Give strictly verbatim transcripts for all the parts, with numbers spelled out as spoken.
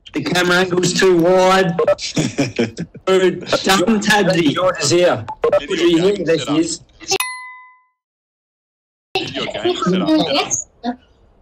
The camera angle's too wide. Dumb Tabsy. George is here. Could you hear this is? Your game set up.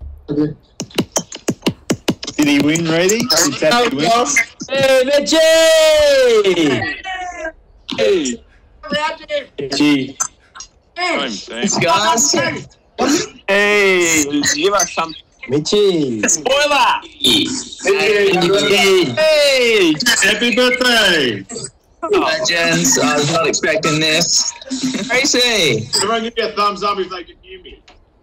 Did he win, Reedy? Did Tabsy win? Hey, Mitchie! Hey, Mitchie. home team. Guys, Hey, give us some Mitchie. spoiler. Mitchie. Hey, Happy birthday! legends. I was not expecting this. Tracy. Everyone give me a thumbs up if they can hear me.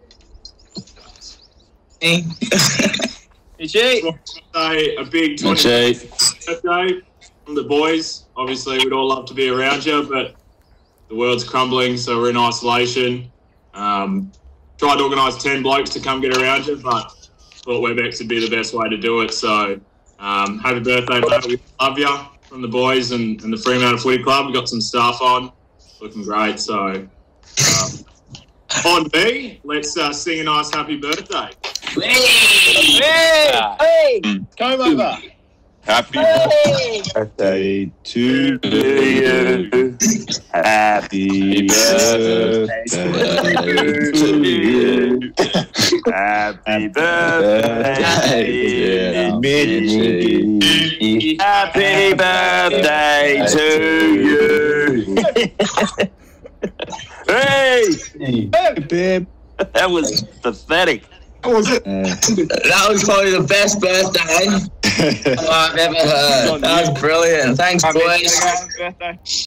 Mitchie. Say a big twenty-fifth birthday from the boys. Obviously, we'd all love to be around you, but the world's crumbling, so we're in isolation. Um, tried to organise ten blokes to come get around you, but thought WebEx would be the best way to do it. So, um, happy birthday, mate. We love you from the boys and, and the Fremantle Footy Club. We've got some staff on, looking great. So, um, on me, let's uh, sing a nice happy birthday. Hey, Hey! Come over. happy Birthday to you. Happy birthday to you. Happy birthday, birthday, Mitchie. Happy birthday to you. Hey, Hey, babe. that was pathetic. What was it? That was probably the best birthday I've ever heard. That was brilliant. Thanks, boys. Birthday.